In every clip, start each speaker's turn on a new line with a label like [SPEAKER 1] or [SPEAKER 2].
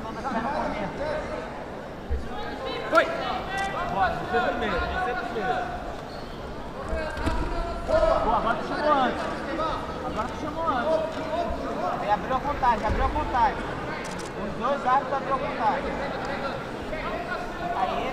[SPEAKER 1] Pressionando as pernas por dentro.
[SPEAKER 2] Foi! Bora, você primeiro. Boa, agora tu chamou antes.
[SPEAKER 1] Ele abriu a contagem. Os dois árbitros abriu a contagem. Aí.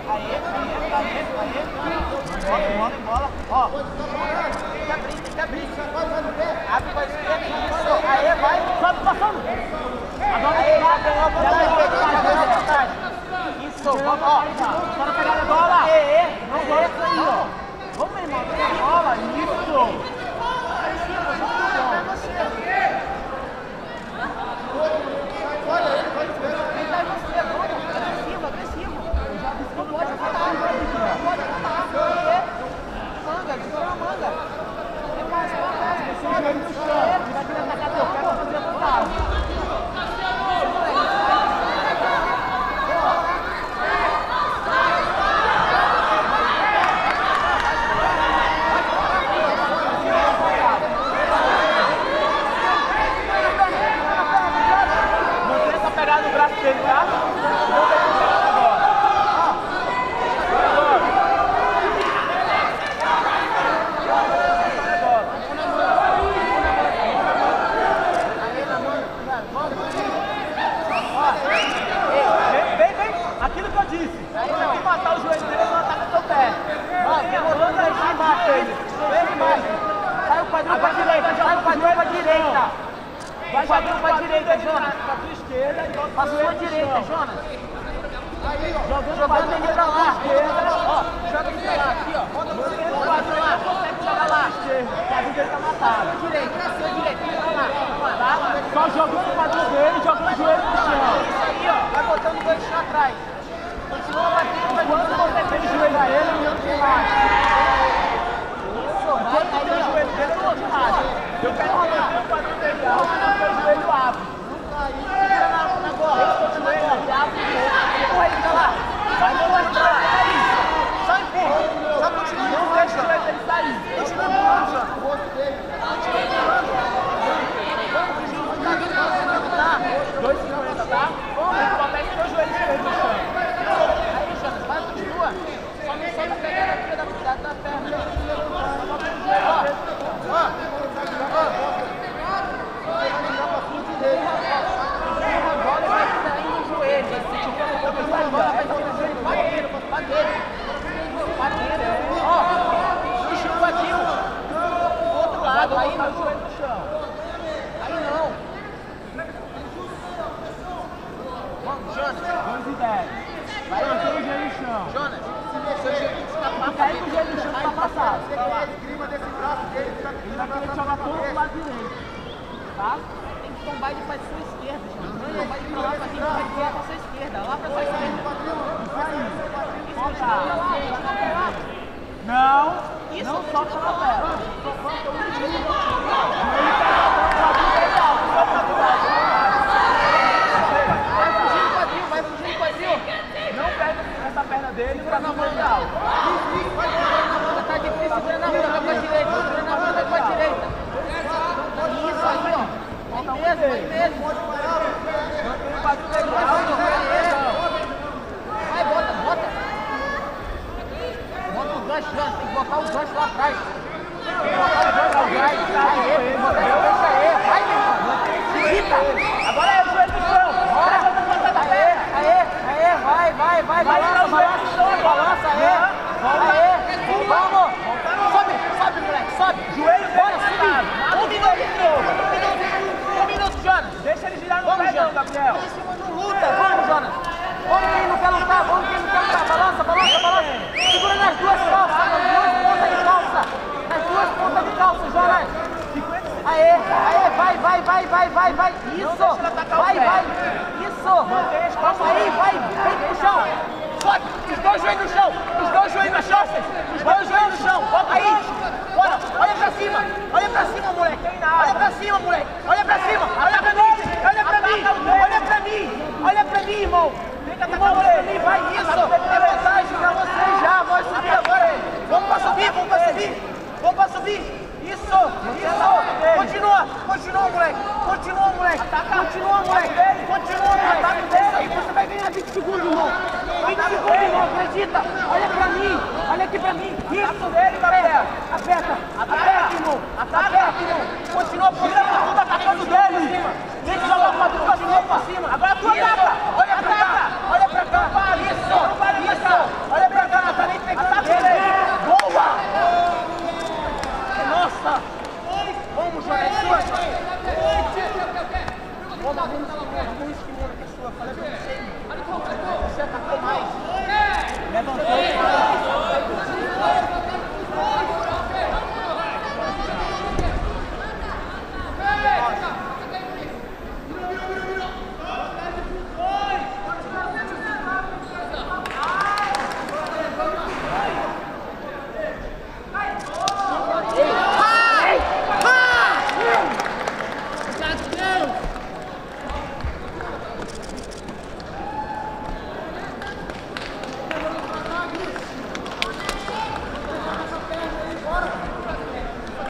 [SPEAKER 1] Bola. Ó. Tem que abrir. Abre pra esquerda. Isso. Aí, vai.
[SPEAKER 2] Sobe passando.
[SPEAKER 1] Agora ganhou a vantagem. Isso. Vamos, ó.
[SPEAKER 2] Só na pegada da bola.
[SPEAKER 1] Não gosta disso aí, ó.
[SPEAKER 2] Vamos, meu irmão. Tem bola. Isso.
[SPEAKER 1] Agressivo. Não pode falar. Manga. É mais. Você vai querer atacar teu pé pra fazer a vantagem.
[SPEAKER 2] No braço dele, tá? Não tem que pegar agora. Vem. Aquilo que eu disse. Tem que matar o joelho dele e não ataca teu pé.
[SPEAKER 1] Vem embaixo. Sai o quadril pra direita. Vai quadril pra direita, Jonas.
[SPEAKER 2] Pra tua esquerda e volta
[SPEAKER 1] Pra sua direita, Jonas.
[SPEAKER 2] Jogando ele pra lá.
[SPEAKER 1] Ó, joga ele pra lá, aqui, ó. Mantém o quadril lá, consegue jogar lá.
[SPEAKER 2] O quadril dele tá matado.
[SPEAKER 1] Pra sua direita, vai lá. Tá?
[SPEAKER 2] Só jogando o quadril dele e jogando o joelho no chão.
[SPEAKER 1] Isso aí, ó. Vai botando o dois chão atrás. Continua batendo, vai
[SPEAKER 2] Quando você tem joelho a ele, eu não te racha.
[SPEAKER 1] Isso,
[SPEAKER 2] Quando
[SPEAKER 1] vai
[SPEAKER 2] tem o
[SPEAKER 1] aí, ó.
[SPEAKER 2] joelho dele, eu não te racha. Eu quero rolar o quadril dele alto, mas o joelho abre.
[SPEAKER 1] Segura na bola. Empurra ele pra lá. Vai empurrando pra lá. Só empurra. Só continua
[SPEAKER 2] Não
[SPEAKER 1] empurrando.
[SPEAKER 2] deixa o joelho dele sair.
[SPEAKER 1] Continua empurrando, Jonas. Continua empurrando. Tá vendo como você vai botar?
[SPEAKER 2] 2,50, tá? Vamos botar esse teu joelho esquerdo no chão.
[SPEAKER 1] Aí, Jonas, vai, continua. Só não solta a pegada aqui da perna. Ó. A bola vai sair no joelho. Se tiver no corpo, a bola vai sair no joelho. Bateira. Ó, puxa o quadril do outro lado. Aí no joelho no chão. Aí não. Vamos, Jonas.
[SPEAKER 2] 2,10. Vai manter o joelho no chão.
[SPEAKER 1] Jonas, seu jeito de escapar.
[SPEAKER 2] Cai com o joelho no chão, tá passado.
[SPEAKER 1] Vai lá.
[SPEAKER 2] Ele vai querer te jogar todo pro lado direito. Tá?
[SPEAKER 1] Tem que tombar ele pra sua esquerda, Jonas. Não tombar ele pra lá, pra quem vai virar pra sua esquerda. Lá pra sua esquerda.
[SPEAKER 2] Isso aí.
[SPEAKER 1] Isso,
[SPEAKER 2] Não.
[SPEAKER 1] Isso,
[SPEAKER 2] Não solta na tela.
[SPEAKER 1] Vai fugir do quadril.
[SPEAKER 2] Não pega essa perna dele pra não mandar.
[SPEAKER 1] Tá difícil, segura na manga pra direita. Segura na manga pra direita. Isso aí, ó. Vai mesmo.
[SPEAKER 2] Mantém o quadril dele alto.
[SPEAKER 1] Vai, bota. Bota o gancho, Jonas. Tem que botar o gancho lá atrás. Tem que botar o gancho lá atrás. Aí, bota o gancho aí. Vai, meu irmão. Fica.
[SPEAKER 2] Agora é o joelho no chão.
[SPEAKER 1] Bora. Aí, vai. Balança, aí. Vamos. Sobe, moleque, sobe.
[SPEAKER 2] Joelho
[SPEAKER 1] Bora,
[SPEAKER 2] dele
[SPEAKER 1] subir.
[SPEAKER 2] matado.
[SPEAKER 1] Um minuto, Jonas.
[SPEAKER 2] Deixa ele girar no
[SPEAKER 1] Vamos,
[SPEAKER 2] pé não,
[SPEAKER 1] Jonas.
[SPEAKER 2] Gabriel.
[SPEAKER 1] Em cima não luta. Vamos, Jonas. Vamos quem não quer lutar. Balança. Segura nas duas calças, nas duas pontas de calça, Jonas. Aê, vai. Isso. Vai. Isso. Aí, vai. Vem pro chão. Sobe. Os dois joelhos no chão. Bota aí. Bora. Olha pra cima, moleque. Olha pra cima. Olha pra mim, irmão. Irmão, olha pra mim, vai isso. É vantagem pra vocês já. Vai subir agora. Vamos pra subir. Isso. Continua, moleque.